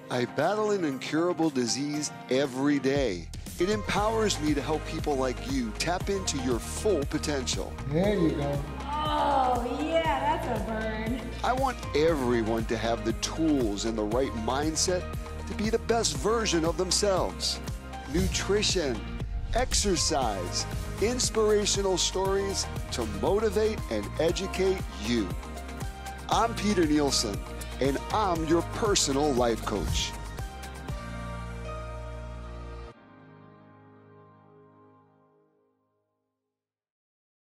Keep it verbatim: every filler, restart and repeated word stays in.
I battle an incurable disease every day. It empowers me to help people like you tap into your full potential. There you go. Oh, yeah, that's a burn. I want everyone to have the tools and the right mindset to be the best version of themselves. Nutrition, exercise, inspirational stories to motivate and educate you. I'm Peter Nielsen, and I'm your personal life coach.